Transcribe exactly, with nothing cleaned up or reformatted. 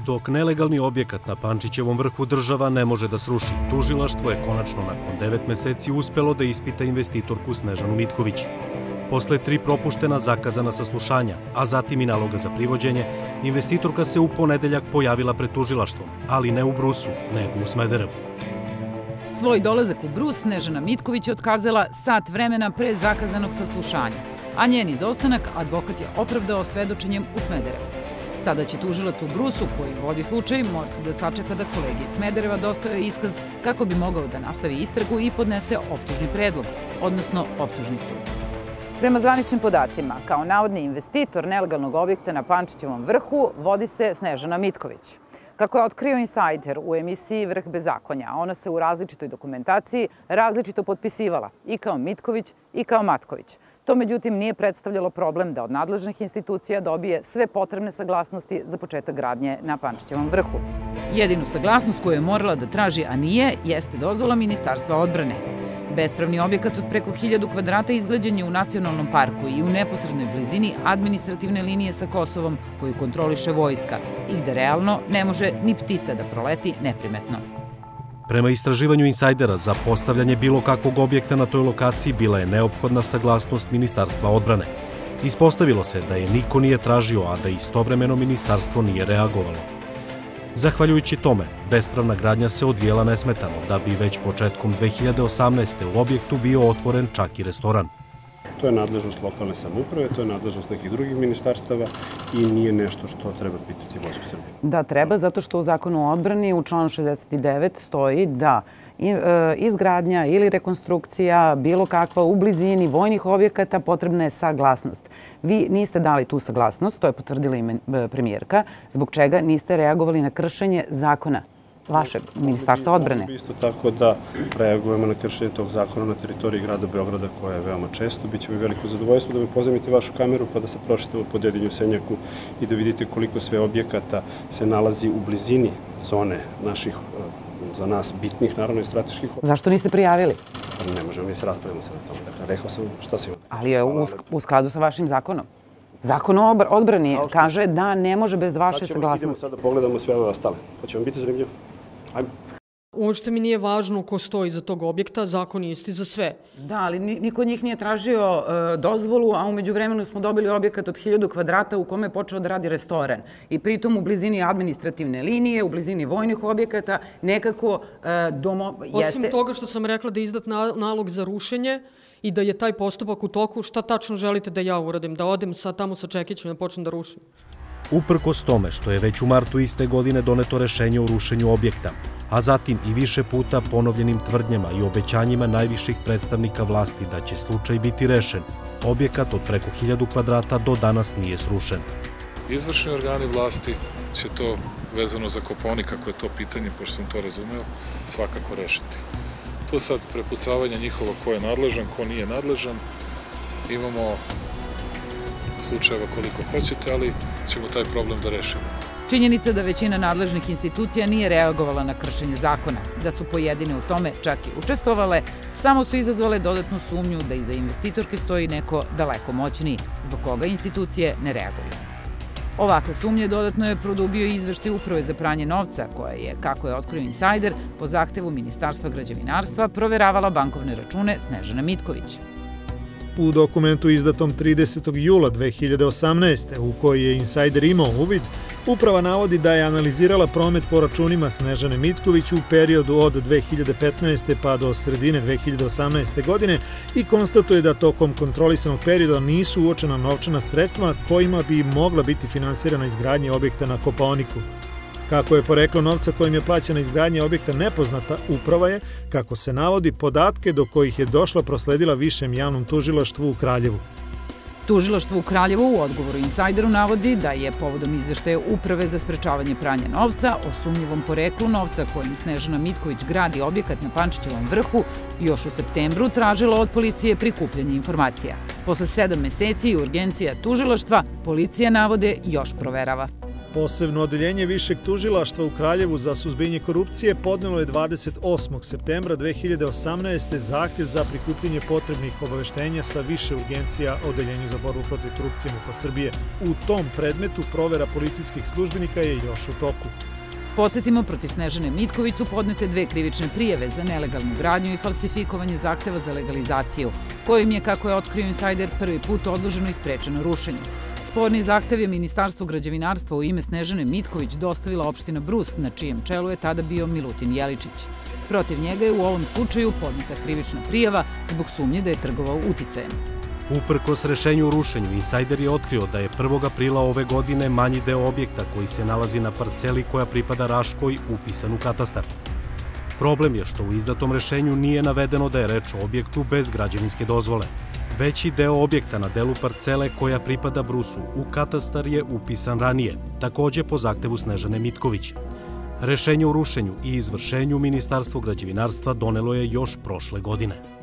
Dok nelegalni objekat na Pančićevom vrhu država ne može da sruši, tužilaštvo je konačno nakon devet meseci uspelo da ispita investitorku Snežanu Mitković. Posle tri propuštena zakazana saslušanja, a zatim i naloga za privođenje, investitorka se u ponedeljak pojavila pred tužilaštvom, ali ne u Brusu, nego u Smederevu. Svoj dolazak u Brus Snežana Mitković je otkazala sat vremena pre zakazanog saslušanja, a njen izostanak advokat je opravdao svedočenjem u Smederevu. Sada će tužilac u Brusu, koji vodi slučaj, morati da sačeka da kolege iz Smedereva dostave iskaz kako bi mogao da nastavi istragu i podnese optužni predlog, odnosno optužnicu. Prema zvaničnim podacima, kao navodni investitor nelegalnog objekta na Pančićevom vrhu vodi se Snežana Mitković. Kako je otkrio Insajder u emisiji Vrh bezakonja, ona se u različitoj dokumentaciji različito potpisivala i kao Mitković i kao Matković. To međutim nije predstavljalo problem da od nadležnih institucija dobije sve potrebne saglasnosti za početak gradnje na Pančićevom vrhu. Jedinu saglasnost koju je morala da traži, a nije, jeste dozvola Ministarstva odbrane. Bespravni objekat od preko hiljadu kvadrata izgrađen je u nacionalnom parku i u neposrednoj blizini administrativne linije sa Kosovom koju kontroliše vojska i gde realno ne može ni ptica da proleti neprimetno. Prema istraživanju Insajdera, za postavljanje bilo kakvog objekta na toj lokaciji bila je neophodna saglasnost Ministarstva odbrane. Ispostavilo se da je niko nije tražio, a da istovremeno ministarstvo nije reagovalo. Zahvaljujući tome, bespravna gradnja se odvijela nesmetano, da bi već početkom dve hiljade osamnaeste. u objektu bio otvoren čak i restoran. To je nadležnost lokalne samouprave, to je nadležnost nekih drugih ministarstava i nije nešto što treba pitati Vojsku Srbije. Da, treba, zato što u Zakonu o odbrani u članu šezdeset devet stoji da izgradnja ili rekonstrukcija, bilo kakva u blizini vojnih objekata, potrebna je saglasnost. Vi niste dali tu saglasnost, to je potvrdila i premijerka, zbog čega niste reagovali na kršenje zakona vašeg Ministarstva odbrane. Isto tako da reagujemo na kršenje tog zakona na teritoriji grada Beograda, koja je veoma često. Biće mi veliko zadovoljstvo da mi pozajmite vašu kameru pa da se prošetamo po Dedinju Senjaku i da vidite koliko sve objekata se nalazi u blizini zone naših, za nas bitnih, naravno i strateških. Zašto niste prijavili? Ne možemo mi se raspravimo sad na tome. Dakle, rekao sam šta se... Ali je u skladu sa vašim zakonom. Zakon o odbrani kaže da ne može bez vaše saglasnosti. Idemo sad da pogledamo sve ove ostale. Hoće vam biti zanimljivo? Ajmo. Uopšte mi nije važno ko stoji iza tog objekta, zakon je isti za sve. Da, ali niko od njih nije tražio dozvolu, a umeđu vremenu smo dobili objekat od hiljadu kvadrata u kome je počeo da radi restoran. I pritom u blizini administrativne linije, u blizini vojnih objekata, nekako domo... Osim toga što sam rekla da je izdat nalog za rušenje i da je taj postupak u toku, šta tačno želite da ja uradim? Da odem tamo sa čekićem da počnem da rušim? Uprkos tome što je već u martu iste godine doneto rešenje o rušenju objekta, a zatim i više puta ponovljenim tvrdnjama i obećanjima najviših predstavnika vlasti da će slučaj biti rešen, objekat od preko hiljadu kvadrata do danas nije srušen. Izvršni organi vlasti će to, vezano za Kopaonik, kako je to pitanje, pošto sam to razumeo, svakako rešiti. To sad prepucavanje njihova ko je nadležan, ko nije nadležan. Imamo slučajeva koliko hoćete, ali ćemo taj problem da rešimo. Činjenica da većina nadležnih institucija nije reagovala na kršenje zakona, da su pojedine u tome čak i učestvovale, samo su izazvale dodatnu sumnju da iza investitorke stoji neko daleko moćniji, zbog koga institucije ne reaguju. Ovakve sumnje dodatno je produbio izveštaj Uprave za pranje novca, koja je, kako je otkrio Insajder, po zahtevu Ministarstva građevinarstva proveravala bankovne račune Snežane Mitković. U dokumentu izdatom tridesetog jula dve hiljade osamnaeste. u koji je Insajder imao uvid, Uprava navodi da je analizirala promet po računima Snežane Mitković u periodu od dve hiljade petnaeste. pa do sredine dve hiljade osamnaeste. godine i konstatuje da tokom kontrolisanog perioda nisu uočena novčana sredstva kojima bi mogla biti finansirana izgradnja objekta na Kopaoniku. Kako je poreklo novca kojim je plaćena izgradnja objekta nepoznata, uprava je, kako se navodi, podatke do kojih je došla prosledila Višem javnom tužilaštvu u Kraljevu. Tužilaštvo u Kraljevu u odgovoru Insajderu navodi da je povodom izveštaja Uprave za sprečavanje pranja novca o sumnjivom poreklu novca kojim Snežana Mitković gradi objekat na Pančićevom vrhu još u septembru tražila od policije prikupljanje informacija. Posle sedam meseci i urgencija tužilaštva, policija navode još proverava. Posebno odeljenje Višeg tužilaštva u Kraljevu za suzbijanje korupcije podnelo je dvadeset osmog septembra dve hiljade osamnaeste. zahtjev za prikupljanje potrebnih obaveštenja sa više urgencija Odeljenju za borbu protiv korupcije MUP-a Srbije. U tom predmetu provera policijskih službenika je još u toku. Podsjetimo, protiv Snežane Mitković su podnete dve krivične prijave za nelegalnu gradnju i falsifikovanje zahteva za legalizaciju, kojim je, kako je otkrio Insajder, prvi put odloženo i sprečeno rušenje. Sporni zahtev je Ministarstvo građevinarstva u ime Snežane Mitković dostavila opština Brus, na čijem čelu je tada bio Milutin Jeličić. Protiv njega je u ovom slučaju podneta krivična prijava zbog sumnje da je trgovao uticajem. Uprkos rešenju o rušenju, Insajder je otkrio da je prvog aprila ove godine manji deo objekta koji se nalazi na parceli koja pripada Raškoj upisan u katastar. Problem je što u izdatom rešenju nije navedeno da je reč o objektu bez građevinske dozvole. Veći deo objekta na delu parcele koja pripada Brusu u katastar je upisan ranije, takođe po zahtevu Snežane Mitković. Rešenje o rušenju i izvršenju Ministarstvo građevinarstva donelo je još prošle godine.